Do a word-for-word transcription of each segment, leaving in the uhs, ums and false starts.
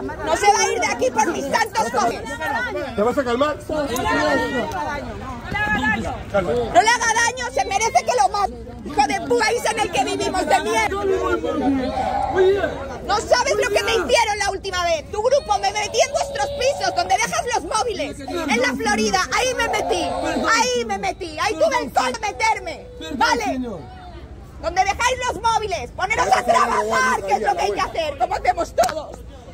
No se va a ir de aquí por mis santos cojones. ¿Te vas a calmar? No le haga daño, se merece que lo mate. Hijo de puta, país en el que vivimos de mierda. No sabes lo que me hicieron la última vez. Tu grupo me metí en vuestros pisos donde dejas los móviles. En la Florida, ahí me metí. Ahí me metí. Ahí tuve el sol de meterme. ¿Vale? Donde dejáis los móviles. Poneros a trabajar, que es lo que hay que hacer, como hacemos todos.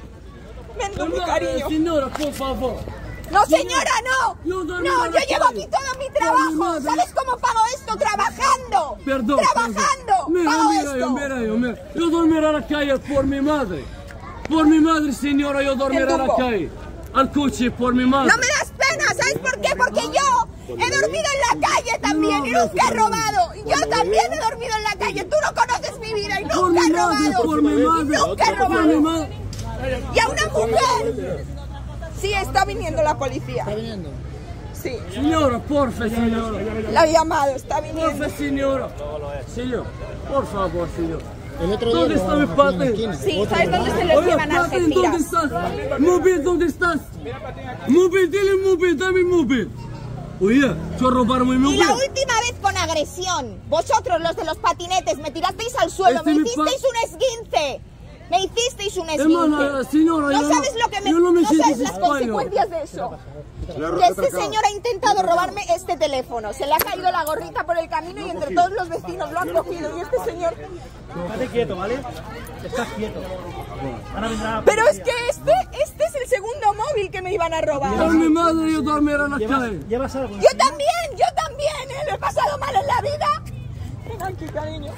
Ven con mi cariño. Señora, por favor. No, señora, no. No, yo llevo aquí todo mi trabajo. ¿Sabes cómo pago esto? Trabajando. Perdón. Trabajando. Mira, pago mira, esto. yo, mira, yo, mira. Yo dormiré a la calle por mi madre. Por mi madre, señora, yo dormiré a la calle. Al coche, por mi madre. No me das pena, ¿sabes por qué? Porque yo he dormido en la calle también y nunca he robado. Yo también he dormido en la calle. Tú no conoces mi vida y nunca he robado. Por mi madre, nunca he por mi robado. madre. Y a una mujer. Sí, está viniendo la policía. ¿Está viniendo? Sí. Señora, porfa, señora. La he llamado, está viniendo. Porfa, señora. Señor, por favor, señor. El otro día ¿Dónde está mi padre? Sí, ¿sabes dónde se los llevan a Patín, ¿dónde Algeciras? estás? Móvil, ¿dónde estás? Móvil, dile móvil, dame móvil. Oye, yo robaron mi Y móvil. la última vez con agresión. Vosotros, los de los patinetes, me tirasteis al suelo, Este me mi hicisteis un esguince. Me hicisteis un Hermana, esguince. señora, No yo sabes no- lo que me... yo no me No siento sabes las español. consecuencias de eso. Que este señor ha intentado robarme este teléfono. Se le ha caído la gorrita por el camino y entre todos los vecinos lo han cogido. Y este señor... Estate quieto, ¿vale? Estás quieto. Ahora vendrá... Pero es que este, este es el segundo móvil que me iban a robar. Por mi madre, yo dormiré en la calle. ¿Llevas algo? Yo también, yo también, ¿eh? Lo he pasado mal en la vida. Ven aquí, cariño.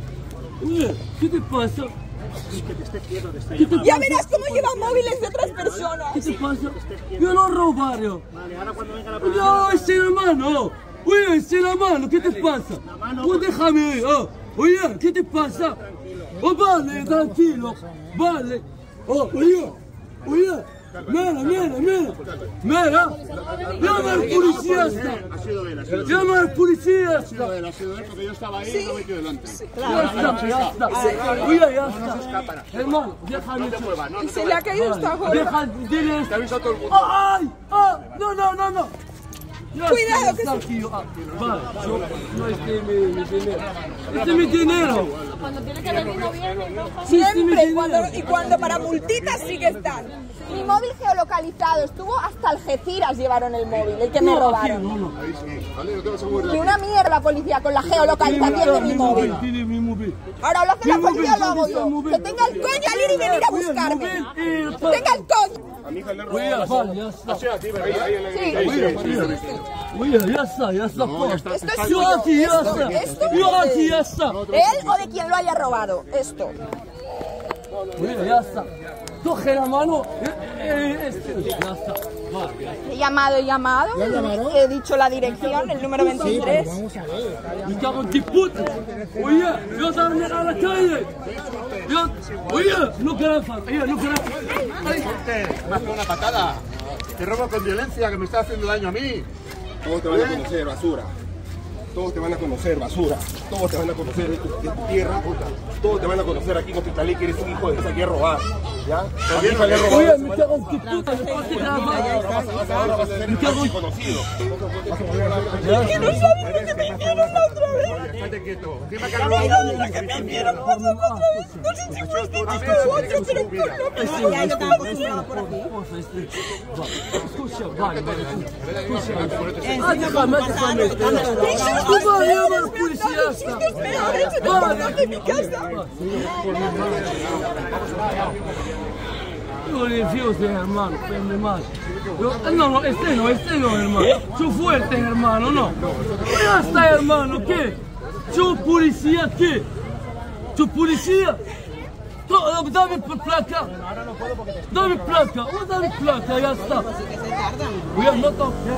Oye, ¿qué te pasa? Que te estés quieto, te estoy ¿Qué te llamando. Ya verás cómo llevan móviles de otras personas. ¿Qué te pasa? Yo no robo, yo. Vale, ahora cuando venga la policía... No, es en la mano. Oye, es en la mano, ¿qué te pasa? Pues déjame, oh. Oye, ¿qué te pasa? Oh, vale, tranquilo. Vale. Oh, oye, oye. Mira, mira, mira. Mira. Llama al policía. Ha sido él, ha sido él. Llama al policía. Ha sido él, ha sido él, porque yo estaba ahí y no me quedo delante. Ya está, ya está. Oye, ya está. Hermano, déjame. No te muevas, no, no te Se le ha muevas. caído esta gorra. Deja, dile. Te avisa a todo el mundo. ¡Ay! ¡Ah! ¡No, no, no, no! Ya Cuidado, está, que ya se- está, tío. Ah, vale, yo, no es de mi, mi dinero. Es de mi dinero. Sí, es de mi Siempre, y dinero. cuando, y cuando para multitas sí que están. Mi móvil geolocalizado, estuvo hasta Algeciras llevaron el móvil, el que me No, aquí, robaron. no, no. Ahí sí, vale, no te vas a mover de Ni aquí. una mierda la policía con la geolocalización de mi móvil. Tiene mi móvil. Ahora lo hace la Mi móvil, policía o lo hago ¿dónde está el yo. móvil? Que tenga el coño al ir y venir a Oye, el buscarme. móvil, eh, Que tenga el coño. A mi hija le he Oye, robado. vale, ya está. Ha sido a ti, ¿verdad? Ahí, ahí, Sí. ahí, Oye, sí, sí, oye. sí, sí. Oye, ya está, ya está. No, ya está. Esto es Yo suyo. aquí, ya Esto, está. esto Yo es aquí, de ya está. él o de quien lo haya robado. Esto. Oye, ya está. Coge la mano. Eh, eh, este, ya está. Vale, ya está. He llamado, he llamado. ¿Ya llamaron? He dicho la dirección, el número Sí, pero veintitrés. vamos a ver. Me cago en ti puta. Oye, yo dormir a la calle. Yo, oye, no querés, oye, no querés. Más que una patada. Te robo con violencia, que me está haciendo daño a mí. Todos te van a conocer, basura. Todos te van a conocer, basura. Todos te van a conocer de tu, de tu tierra, puta. Todos te van a conocer aquí en Hospitalí que eres un hijo de esa que a robar. ¿Ya? A mi hija le he robado. Oye, me cago en ti puta. Me parece que la Vas a- ahora vas a ser un conocido. Que no sabes lo que me hicieron la otra vez. Oye, estate quieto. Encima que has No robado. sabes lo que me hicieron la otra vez. No sé si fue este chico u otro, pero con lo que me Ya, yo tampoco estaba por aquí. Escucha, vale, vale, escucha. Ah, déjame, déjame. Tú vas a llamar a la policía. chistes peores en el balcón de mi casa. Yo le fío a usted, hermano, prende mal. Yo- No, no, este no, este no, hermano. Yo fuerte, hermano, no. Ya está, hermano, ¿qué? Yo policía, ¿qué? Yo policía. No, dame placa. Dame placa, oh, dame placa, ya está. Voy a no tocar.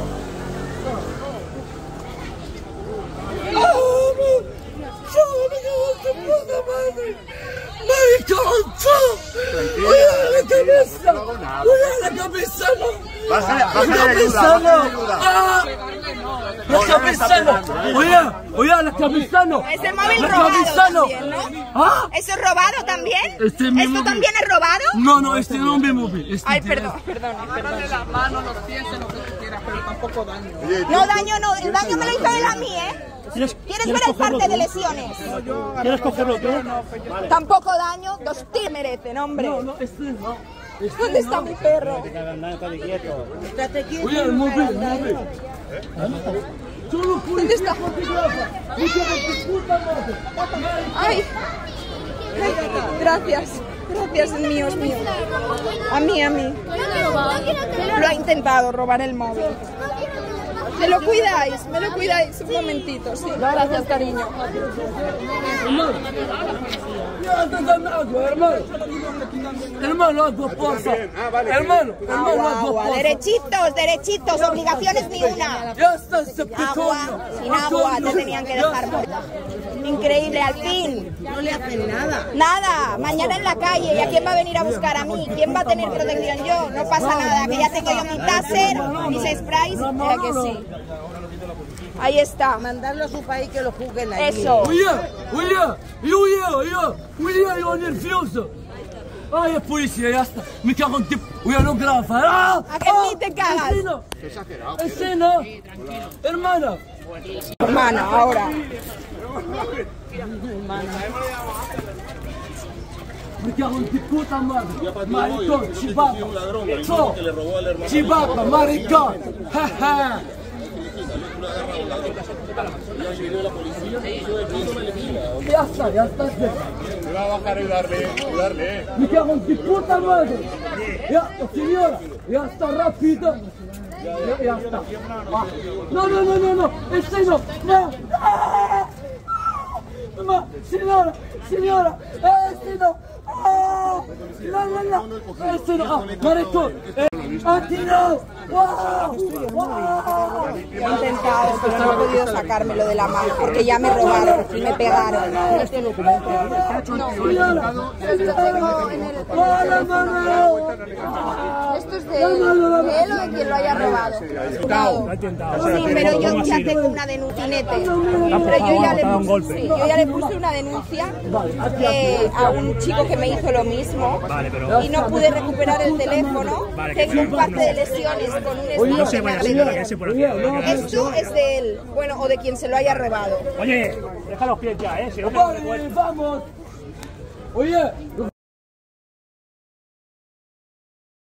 ¡Me cago en todo! ¡Oye, la cabeza! ¡Oye, la cabeza no! Vas a, vas a ¡La ayuda, cabeza vas a no! ayuda. ¡Ah! ¡La Capizano! Oye, oye, la Capizano. Es el móvil La robado Capizano. también, ¿no? ¿Ah? ¿Eso es robado también? Este es mi ¿Esto móvil. también es robado? No, no, este no es mi móvil. Este Ay, tiene- perdón, perdón, perdón. las manos, los pies, lo que tú quieras, pero tampoco daño. No, daño no, el daño me lo hizo él a mí, ¿eh? ¿Quieres, ¿Quieres ver el parte de lesiones? ¿Quieres cogerlo tú? Tampoco daño, dos tiros merecen, hombre. No, no, este no. Este ¿Dónde no. está mi perro? Oye, el móvil, el móvil. Solo ¿Dónde está? Ay. Ay, gracias, gracias, es mío, es mío. A mí, a mí. Lo ha intentado robar el móvil. Me lo cuidáis, me lo cuidáis un momentito, sí. Gracias, cariño. Ya, dame agua, hermano. Hermano, agua, porfa. Hermano, hermano, Agua, agua, agua. porfa. Derechitos, derechitos, obligaciones ni una. Ya está el Agua, septicorio. sin agua, te tenían que dejar muerta. Increíble, al fin. No le hacen nada. Nada, mañana en la calle. ¿Y a quién va a venir a buscar a mí? ¿Quién va a tener protección? Yo. No pasa nada, que ya tengo yo mi taser, mis sprays. Eh, que sí. Ahí está. Mandarlo a su país que lo juzguen allí. Eso. Oye, oye, oye, oye, oye, yo nervioso. Ay, es policía, ya está. Me cago en ti. Oye, no graba. ¡Ah! ¿A que ni te cagas? Ese no. Ese no. Hermana. Hermana, ahora. Me cago en ti puta madre. Maricón, chivaca. No. Chivaca, maricón. Ja, ja. Ya está, ya está. Me va a bajar y darle, y darle. Me cago en tu puta madre. Ya, señora, ya está rápido. Ya, ya está. Ah. No, no, no, no, no. Este no. No. Ah. No, señora, señora, este no. Ah. No, no, no. Este no. Ah, maricón. Eh. ¡Aquí no! ¡Wow! ¡Wow! He intentado, pero no he podido sacármelo de la mano porque ya me robaron y me pegaron. ¡Señora! Tengo en el- ¡Hola, mano! Esto es de él, de él o de quien lo haya robado. Sí, pero yo ya tengo una denuncinete. Pero yo ya le puse, sí, yo ya le puse una denuncia eh, a un chico que me hizo lo mismo y no pude recuperar el teléfono. Tengo un parte de lesiones con un No se vaya, señora, que se por aquí. Esto es de él, bueno, o de quien se lo haya robado. Oye, deja los pies ya, ¿eh? Si no te Vale, vamos. Oye.